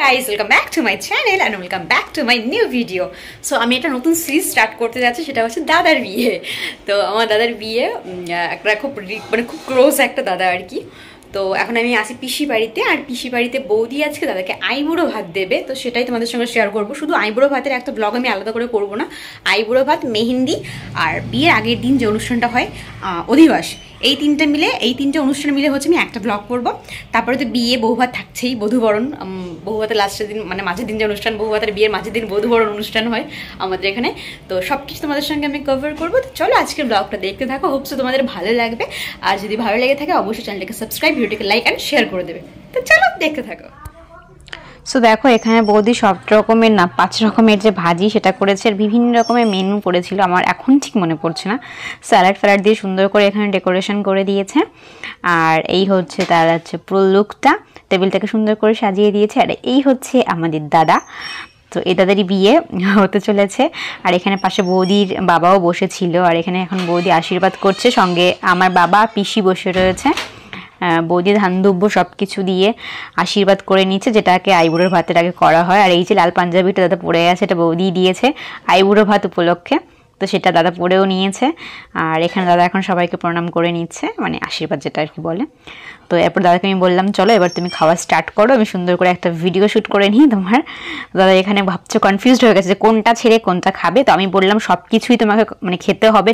guys, welcome back to my channel and welcome back to my new video. So আমি একটা নতুন series start করতে যাচ্ছি, সেটা হচ্ছে দাদার বিয়ে। তো আমার দাদার বিয়ে একটা খুব খুব ক্লোজ একটা দাদা আর কি। তো এখন আমি আসি পিসি বাড়িতে, আর পিসি বাড়িতে বৌদি আজকে দাদাকে আইবুড়ো ভাত দেবে, তো সেটাই তোমাদের সঙ্গে শেয়ার করবো। শুধু আইবুড়ো ভাতের একটা ব্লগ আমি আলাদা করে করবো না, আইবুড়ো ভাত, মেহেন্দি আর বিয়ের আগের দিন যে অনুষ্ঠানটা হয় অধিবাস, এই তিনটে অনুষ্ঠান মিলে হচ্ছে আমি একটা ব্লগ করবো। তারপরে তো বিয়ে, বউ ভাত থাকছেই, বধূবরণ, বউ ভাতের লাস্টের দিন মানে মাঝের দিন যে অনুষ্ঠান, বউ ভাতের বিয়ের মাঝের দিন বধূবরণ অনুষ্ঠান হয় আমাদের এখানে। তো সব কিছু তোমাদের সঙ্গে আমি কভার করবো। তো চলো আজকের ব্লগটা দেখতে থাকো, হোপসো তোমাদের ভালো লাগবে। আর যদি ভালো লেগে থাকে অবশ্যই চ্যানেলটাকে সাবস্ক্রাইব, ভিডিওটিকে লাইক অ্যান্ড শেয়ার করে দেবে। তো চলো দেখতে থাকো। সো দেখো, এখানে বৌদি সব রকমের না 5 রকমের যে ভাজি সেটা করেছে, আর বিভিন্ন রকমের মেনু করেছিল, আমার এখন ঠিক মনে পড়ছে না। স্যালাড ফ্যালাড দিয়ে সুন্দর করে এখানে ডেকোরেশন করে দিয়েছে। আর এই হচ্ছে তার পুরো লুকটা, টেবিলটাকে সুন্দর করে সাজিয়ে দিয়েছে। আর এই হচ্ছে আমাদের দাদা। তো এই দাদারই বিয়ে হতে চলেছে। আর এখানে পাশে বৌদির বাবাও বসেছিল, আর এখানে এখন বৌদি আশীর্বাদ করছে, সঙ্গে আমার বাবা পিসি বসে রয়েছে। বৌদি ধান দুব্য সব কিছু দিয়ে আশীর্বাদ করে নিচ্ছে, যেটাকে আইবুড়োর ভাতের আগে করা হয়। আর এই যে লাল পাঞ্জাবিটা দাদা পরে আছে, এটা বৌদি দিয়েছে আইবুড়ো ভাত উপলক্ষে, তো সেটা দাদা পরেও নিয়েছে। আর এখানে দাদা এখন সবাইকে প্রণাম করে নিচ্ছে, মানে আশীর্বাদ যেটা আর কি বলে। তো এরপর দাদাকে আমি বললাম চলো এবার তুমি খাওয়া স্টার্ট করো, আমি সুন্দর করে একটা ভিডিও শ্যুট করে নিই তোমার। দাদা এখানে ভাবছো, কনফিউজড হয়ে গেছে যে কোনটা ছেড়ে কোনটা খাবে। তো আমি বললাম সব কিছুই তোমাকে মানে খেতে হবে,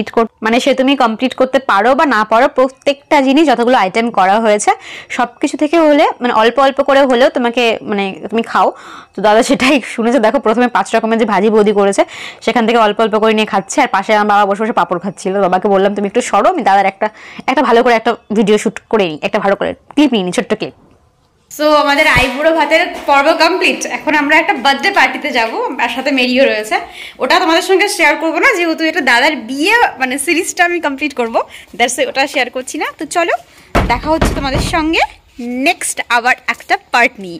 সে তুমি কমপ্লিট করতে পারো বা না পারো, প্রত্যেকটা জিনিস যতগুলো আইটেম করা হয়েছে সব কিছু থেকে হলে মানে অল্প অল্প করে হলেও তোমাকে মানে তুমি খাও। তো দাদা সেটাই শুনেছে। দেখো প্রথমে 5 রকমের যে ভাজি বৌদি করেছে সেখান থেকে অল্প অল্প করে নিয়ে খাচ্ছে, আর পাশে আমার বাবা বসে বসে পাপড় খাচ্ছিল। বাবাকে বললাম তুমি একটু সরো, আমি দাদার একটা ভালো করে একটা ভিডিও শ্যুট করে নিই, একটা ভালো করে ক্লিপ নিই, ছোট্ট ক্লিপ। সো আমাদের আইবুড়ো ভাতের পর্ব কমপ্লিট। এখন আমরা একটা বার্থডে পার্টিতে যাবো, আর সাথে মেরিও রয়েছে। ওটা তোমাদের সঙ্গে শেয়ার করবো না, যেহেতু এটা দাদার বিয়ে মানে সিরিজটা আমি কমপ্লিট করবো, দ্যাটস ওটা শেয়ার করছি না। তো চলো দেখা হচ্ছে তোমাদের সঙ্গে নেক্সট আবার একটা পার্ট নিয়ে।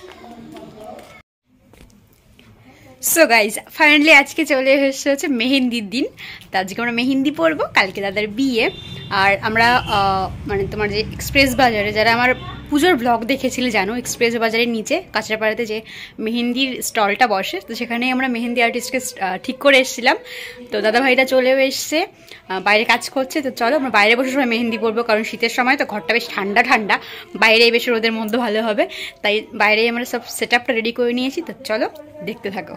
সো গাইজ, ফাইনালি আজকে চলে এসেছে হচ্ছে মেহেন্দির দিন। তো আজকে আমরা মেহেন্দি পরবো, কালকে দাদার বিয়ে। আর আমরা মানে তোমার যে এক্সপ্রেস বাজারে, যারা আমার পুজোর ব্লগ দেখেছিলে জানো, এক্সপ্রেস বাজারের নিচে কাঁচরাপাড়াতে যে মেহেন্দির স্টলটা বসে, তো সেখানেই আমরা মেহেন্দি আর্টিস্টকে ঠিক করে এসেছিলাম। তো দাদা ভাইটা চলেও এসছে, বাইরে কাজ করছে। তো চলো আমরা বাইরে বসে সবাই মেহেন্দি পরবো, কারণ শীতের সময় তো ঘরটা বেশ ঠান্ডা ঠান্ডা, বাইরেই বেশ রোদের মধ্যে ভালো হবে, তাই বাইরেই আমরা সব সেট আপটা রেডি করে নিয়েছি। তো চলো দেখতে থাকো।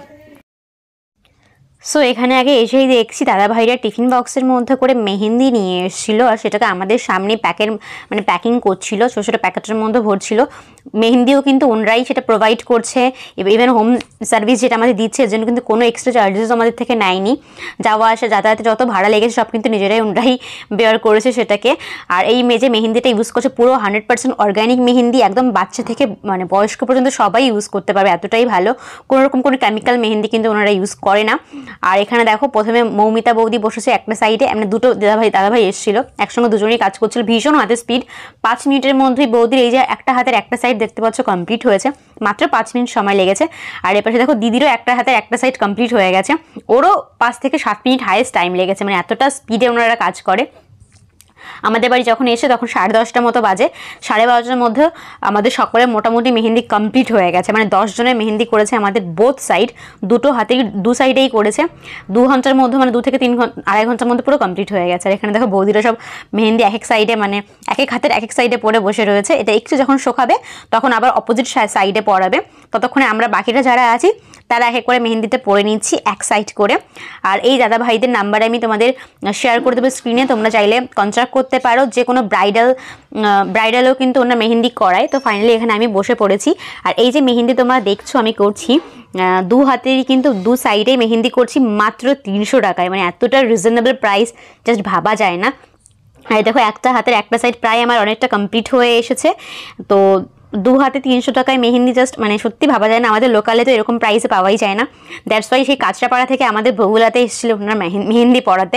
সো এখানে আগে এসেই দেখছি দাদা ভাইরা টিফিন বক্সের মধ্যে করে মেহেন্দি নিয়ে এসেছিলো, আর সেটাকে আমাদের সামনে প্যাকিং করছিল, ছোটো ছোটো প্যাকেটের মধ্যে ভরছিল। মেহেন্দিও কিন্তু ওনরাই সেটা প্রোভাইড করছে, ইভেন হোম সার্ভিস যেটা আমাদের দিচ্ছে, এর জন্য কিন্তু কোনো এক্সট্রা চার্জেস আমাদের থেকে নেয়নি। যাওয়া আসা যাতায়াতে যত ভাড়া লেগেছে সব কিন্তু ওনরাই বেয়ার করেছে সেটাকে। আর এই যে মেহেন্দিটা ইউজ করছে পুরো 100% অর্গ্যানিক মেহেন্দি, একদম বাচ্চা থেকে মানে বয়স্ক পর্যন্ত সবাই ইউজ করতে পারবে, এতটাই ভালো। কোনোরকম কোনো কেমিক্যাল মেহেন্দি কিন্তু ওনারা ইউজ করে না। আর এখানে দেখো প্রথমে মৌমিতা বৌদি বসেছে একটা সাইডে, এমনি দুটো দাদাভাই এসেছিল, একসঙ্গে দুজনেই কাজ করছিল, ভীষণ হাতে স্পিড। 5 মিনিটের মধ্যেই বৌদির এই যে একটা হাতের একটা সাইড দেখতে পাচ্ছ কমপ্লিট হয়েছে, মাত্র 5 মিনিট সময় লেগেছে। আর এপাশে দেখো দিদিরও একটা হাতের একটা সাইড কমপ্লিট হয়ে গেছে, ওরও 5 থেকে 7 মিনিট হাইয়েস্ট টাইম লেগেছে, মানে এতটা স্পিডে ওনারা কাজ করে। আমাদের বাড়ি যখন এসে তখন 10:30 মতো বাজে, 12:30টার মধ্যে আমাদের সকলের মোটামুটি মেহেন্দি কমপ্লিট হয়ে গেছে। মানে 10 জনের মেহেন্দি করেছে আমাদের বোথ সাইড, দুটো হাতেই 2 সাইডেই করেছে। 2 ঘন্টার মধ্যে মানে 2 থেকে 3 ঘন্টা, 2.5 ঘন্টার মধ্যে পুরো কমপ্লিট হয়ে গেছে। আর এখানে দেখো বৌদিরা সব মেহেন্দি এক সাইডে মানে এক হাতের এক সাইডে পরে বসে রয়েছে। এটা একটু যখন শোকাবে তখন আবার অপোজিট সাইডে পড়াবে, ততক্ষণে আমরা বাকিরা যারা আছি তারা এক করে মেহেন্দিতে পরে নিচ্ছি এক সাইড করে। আর এই দাদা ভাইদের নাম্বার আমি তোমাদের শেয়ার করে দেবো স্ক্রিনে, তোমরা চাইলে কন্ট্যাক্ট করতে পারো। যে কোনো ব্রাইডালও কিন্তু ওনারা মেহেন্দি করায়। তো ফাইনালি এখানে আমি বসে পড়েছি। আর এই যে মেহেন্দি তোমরা দেখছো আমি করছি, 2 হাতেরই কিন্তু 2 সাইডেই মেহেন্দি করছি মাত্র 300 টাকায়, মানে এতটা রিজনেবল প্রাইস জাস্ট ভাবা যায় না। আর দেখো একটা হাতের একটা সাইড প্রায় আমার অনেকটা কমপ্লিট হয়ে এসেছে। তো 2 হাতে 300 টাকায় মেহেন্দি জাস্ট মানে সত্যি ভাবা যায় না, আমাদের লোকালে তো এরকম প্রাইসে পাওয়াই যায় না। দ্যাটস ওয়াই সেই কাঁচরাপাড়া থেকে আমাদের বহুলাতে এসেছিল ওনারা মেহেন্দি পড়াতে।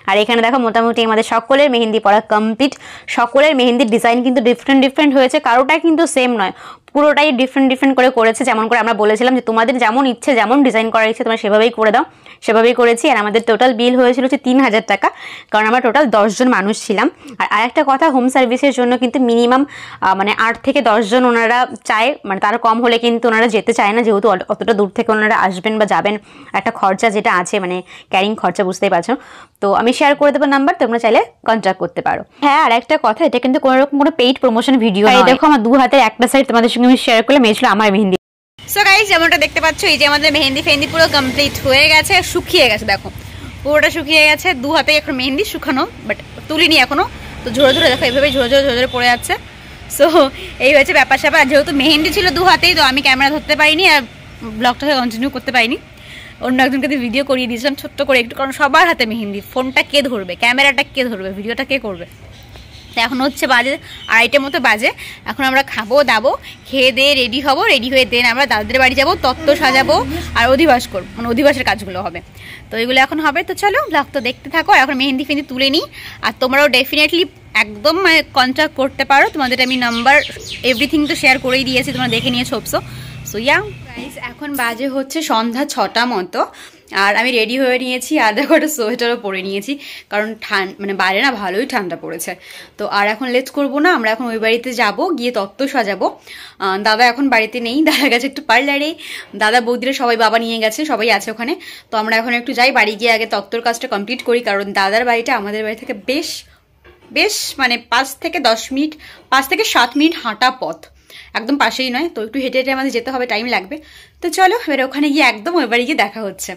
আর এখানে দেখো মোটামুটি আমাদের সকলের মেহেন্দি পড়া কমপ্লিট। সকলের মেহেন্দির ডিজাইন কিন্তু ডিফারেন্ট হয়েছে, কারোটাই কিন্তু সেম নয়, পুরোটাই ডিফারেন্ট করে করেছে। যেমন করে আমরা বলেছিলাম যে তোমাদের যেমন ইচ্ছে, যেমন ডিজাইন করার ইচ্ছে তোমরা সেভাবেই করে দাও, সেভাবেই করেছি। আর আমাদের টোটাল বিল হয়েছিল হচ্ছে 3000 টাকা, কারণ আমরা টোটাল 10 জন মানুষ ছিলাম। আর আরেকটা কথা, হোম সার্ভিসের জন্য কিন্তু মিনিমাম মানে 8 থেকে 10 জন ওনারা চায়, মানে তার কম হলে কিন্তু ওনারা যেতে চায় না, যেহেতু অতটা দূর থেকে ওনারা আসবেন বা যাবেন, একটা খরচা যেটা আছে, মানে ক্যারিং খরচা, বুঝতেই পারছো। তো আমি শেয়ার করে দেবো নাম্বার, তোমরা চাইলে কন্ট্যাক্ট করতে পারো। হ্যাঁ, আর একটা কথা, এটা কিন্তু কোনো রকম কোনো পেইড প্রমোশন ভিডিও নয়। দেখো আমার 2 হাতের একটা সাইড তোমাদের সঙ্গে আমি শেয়ার করলাম, এই ছিল আমার মেহেন্দি। সো গাইস, যেমনটা দেখতে পাচ্ছ, এই যে আমাদের মেহেন্দি ফেহেন্দি পুরো কমপ্লিট হয়ে গেছে, শুকিয়ে গেছে, দেখো পুরোটা শুকিয়ে গেছে। 2 হাতে এখন মেহেন্দি শুকানো, বাট তুলিনি এখনো, তো ঝরে দেখো এইভাবেই ঝরে পড়ে যাচ্ছে। সো এই হয়েছে ব্যাপার স্যাপার। যেহেতু মেহেন্দি ছিল 2 হাতেই, তো আমি ক্যামেরা ধরতে পারিনি আর ব্লগটাকে কন্টিনিউ করতে পারিনি, অন্য একজনকে ভিডিও করিয়ে দিয়েছিলাম ছোট্ট করে একটু, কারণ সবার হাতে মেহেন্দি, ফোনটা কে ধরবে, ক্যামেরাটা কে ধরবে, ভিডিওটা কে করবে। এখন হচ্ছে বাজে 2:30 মতো বাজে। এখন আমরা খাবো দাবো, খেয়ে দিয়ে রেডি হবো, রেডি হয়ে দেন আমরা দাদাদের বাড়ি যাবো, তত্ত্ব সাজাবো আর অধিবাস করবো, মানে অধিবাসের কাজগুলো হবে। তো এগুলো এখন হবে। তো চলো ব্লগ তো দেখতে থাকো। এখন মেহেন্দি ফেহেন্দি তুলে নিই, আর তোমরাও ডেফিনেটলি একদম কন্ট্যাক্ট করতে পারো, তোমাদের আমি নাম্বার এভরিথিং তো শেয়ার করেই দিয়েছি, তোমরা দেখে নিয়েছো। সো ইয়া গাইস, এখন বাজে হচ্ছে সন্ধ্যা 6টা মতো, আর আমি রেডি হয়ে নিয়েছি। আর দেখো একটা সোয়েটারও পরে নিয়েছি, কারণ মানে বাইরে না ভালোই ঠান্ডা পড়েছে। তো আর এখন লেট করবো না, আমরা এখন ওই বাড়িতে যাব, গিয়ে তত্ত্ব সাজাবো। দাদা এখন বাড়িতে নেই, দাদা গেছে একটু পার্লারে, দাদা বৌদিরা সবাই, বাবা নিয়ে গেছে, সবাই আছে ওখানে। তো আমরা এখন একটু যাই, বাড়ি গিয়ে আগে তত্ত্বর কাজটা কমপ্লিট করি, কারণ দাদার বাড়িটা আমাদের বাড়ি থেকে বেশ মানে 5 থেকে 7 মিনিট হাঁটা পথ, একদম পাশেই নয়। তো একটু হেঁটে হেঁটে আমাদের যেতে হবে, টাইম লাগবে। তো চলো এবার ওখানে গিয়ে একদম ওই বাড়ি গিয়ে দেখা হচ্ছে।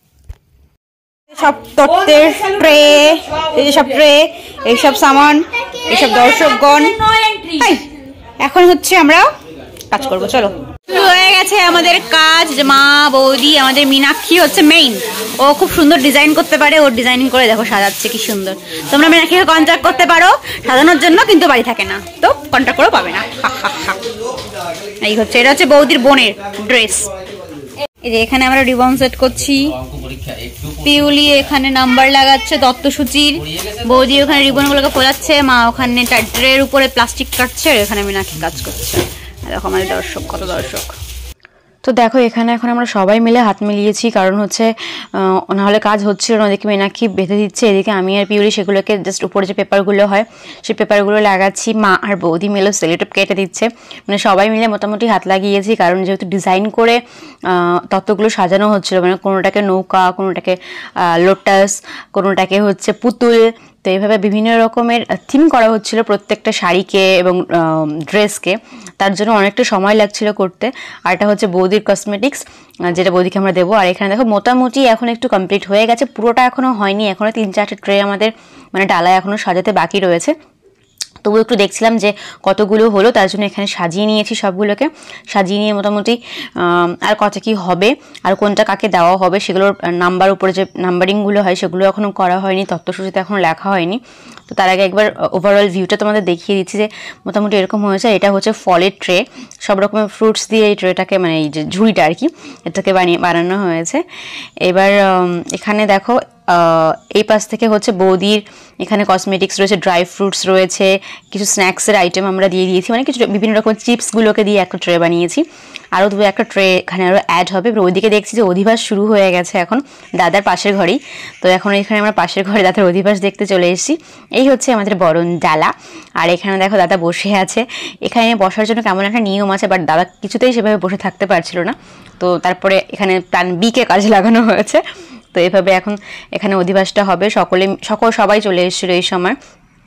সব তত্ত্বের ট্রে, এইসব ট্রে, এইসব সামান, এইসব দর্শকগণ, এখন হচ্ছে আমরা কাজ করবো। চলো, শুরু হয়ে গেছে আমাদের কাজ। মা বৌদি, আমাদের মীনাক্ষী হচ্ছে মেইন, ও খুব সুন্দর ডিজাইন করতে পারে, ওর ডিজাইনিং করে দেখো সাজাচ্ছে কি সুন্দর। তোমরা মীনাক্ষীকে কন্ট্যাক্ট করতে পারো সাজানোর জন্য, কিন্তু বাড়ি থাকে না, তো কন্ট্যাক্ট করেও পাবে না। এই হচ্ছে, এটা হচ্ছে বৌদির বোনের ড্রেস। এই যে এখানে আমরা রিবন সেট করছি, পিউলি এখানে নাম্বার লাগাচ্ছে তত্ত্বসূচির, বৌদি ওখানে রিবনগুলোকে ফোলাচ্ছে, মা ওখানে ট্রের উপরে প্লাস্টিক কাটছে, আর এখানে মীনাক্ষী কাজ করছে। দেখো আমাদের দর্শক, কত দর্শক। তো দেখো এখানে এখন আমরা সবাই মিলে হাত মিলিয়েছি, কারণ হচ্ছে নাহলে কাজ হচ্ছিল না। ওদিকে মীনাক্ষী বেঁধে দিচ্ছে, এদিকে আমি আর পিউরি সেগুলোকে জাস্ট উপরে যে পেপারগুলো হয় সেই পেপারগুলো লাগাচ্ছি, মা আর বৌদি মিলে সেলোটেপ কেটে দিচ্ছে, মানে সবাই মিলে মোটামুটি হাত লাগিয়েছি। কারণ যেহেতু ডিজাইন করে তত্ত্বগুলো সাজানো হচ্ছিলো, মানে কোনোটাকে নৌকা, কোনোটাকে লোটাস, কোনোটাকে হচ্ছে পুতুল, তো এইভাবে বিভিন্ন রকমের থিম করা হচ্ছিল প্রত্যেকটা শাড়িকে এবং ড্রেসকে, তার জন্য অনেকটা সময় লাগছিল করতে। আর এটা হচ্ছে বৌদির কসমেটিক্স, যেটা বৌদিকে আমরা দেবো। আর এখানে দেখো মোটামুটি এখন একটু কমপ্লিট হয়ে গেছে, পুরোটা এখনও হয়নি, এখনও 3-4টে ট্রে আমাদের মানে ডালায় এখনও সাজাতে বাকি রয়েছে। তবু একটু দেখছিলাম যে কতগুলো হলো, তার জন্য এখানে সাজিয়ে নিয়েছি, সবগুলোকে সাজিয়ে নিয়ে মোটামুটি আর কত কি হবে আর কোনটা কাকে দেওয়া হবে সেগুলোর নাম্বার উপরে যে নাম্বারিংগুলো হয় সেগুলো এখনও করা হয়নি, তত্ত্বসূচিতে এখনও লেখা হয়নি। তো তার আগে একবার ওভারঅল ভিউটা তোমাদের দেখিয়ে দিচ্ছি যে মোটামুটি এরকম হয়েছে। এটা হচ্ছে ফলের ট্রে, সব রকমের ফ্রুটস দিয়ে এই ট্রেটাকে, মানে এই যে ঝুড়িটা আর কি, এটাকে বানানো হয়েছে। এবার এখানে দেখো এই পাশ থেকে হচ্ছে বৌদির এখানে কসমেটিক্স রয়েছে, ড্রাই ফ্রুটস রয়েছে, কিছু স্ন্যাক্সের আইটেম আমরা দিয়ে দিয়েছি, মানে কিছু বিভিন্ন রকম চিপসগুলোকে দিয়ে একটা ট্রে বানিয়েছি। আরও একটা ট্রে এখানে আরও অ্যাড হবে। ওইদিকে দেখছি যে অধিবাস শুরু হয়ে গেছে এখন দাদার পাশের ঘরেই, তো এখন এখানে আমরা পাশের ঘরে দাদার অধিবাস দেখতে চলে এসেছি। এই হচ্ছে আমাদের বরণ ডালা। আর এখানে দেখো দাদা বসে আছে, এখানে বসার জন্য কেমন একটা নিয়ম আছে, বাট দাদা কিছুতেই সেভাবে বসে থাকতে পারছিল না, তো তারপরে এখানে প্ল্যান বিকে কাজে লাগানো হয়েছে। তো এভাবে এখন এখানে অধিবাসটা হবে, সবাই চলে এসেছিলো এই সময়।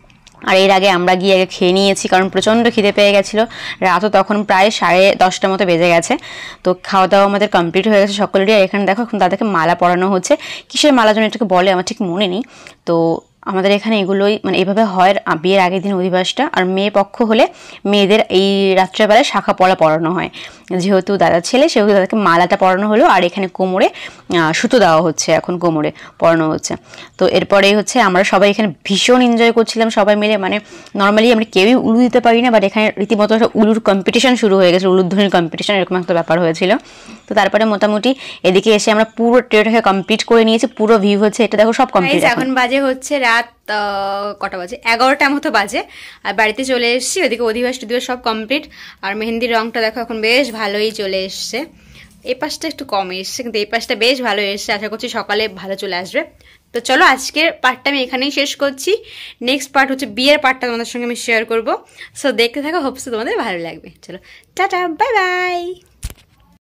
আর এর আগে আমরা গিয়ে আগে খেয়ে নিয়েছি, কারণ প্রচণ্ড খিদে পেয়ে গেছিলো, রাতও তখন প্রায় 10:30 মতো বেজে গেছে। তো খাওয়া দাওয়া আমাদের কমপ্লিট হয়ে গেছে সকলেরই। এখানে দেখো এখন দাদাকে মালা পরানো হচ্ছে, কিসের মালা যেন এটাকে বলে আমার ঠিক মনে নেই। তো আমাদের এখানে এগুলোই মানে এভাবে হয় বিয়ের আগের দিন অধিবাসটা। আর মেয়ে পক্ষ হলে মেয়েদের এই রাত্রেবেলায় শাখা পলা পরানো হয়, যেহেতু দাদার ছেলে সেহেতু দাদাকে মালাটা পরানো হলো, আর এখানে কোমরে সুতো দেওয়া হচ্ছে, এখন কোমরে পরানো হচ্ছে। তো এরপরেই হচ্ছে আমরা সবাই এখানে ভীষণ এনজয় করছিলাম সবাই মিলে, মানে নর্মালি আমরা কেউই উলু দিতে পারি না, বাট এখানে রীতিমতো একটা উলুর কম্পিটিশন শুরু হয়ে গেছে, উলুধ্বনির কম্পিটিশন এরকম একটা ব্যাপার হয়েছিল। তো তারপরে মোটামুটি এদিকে এসে আমরা পুরো ট্রেটাকে কমপ্লিট করে নিয়েছি, পুরো ভিউ হচ্ছে এটা দেখো সব কমপ্লিট। এখন বাজে হচ্ছে রাত কটা বাজে, 11টার মতো বাজে, আর বাড়িতে চলে এসেছি। ওদিকে অধিবাস সব কমপ্লিট, আর মেহেন্দির রংটা দেখো এখন বেশ ভালোই চলে এসছে। এই পাশটা একটু কম এসছে, কিন্তু এই পাশটা বেশ ভালো এসছে, আশা করছি সকালে ভালো চলে আসবে। তো চলো আজকের পার্টটা আমি এখানেই শেষ করছি। নেক্সট পার্ট হচ্ছে বিয়ের পার্টটা তোমাদের সঙ্গে আমি শেয়ার করবো। সো দেখতে থাকো, হোপস তোমাদের ভালো লাগবে। চলো টাটা, বাই বাই।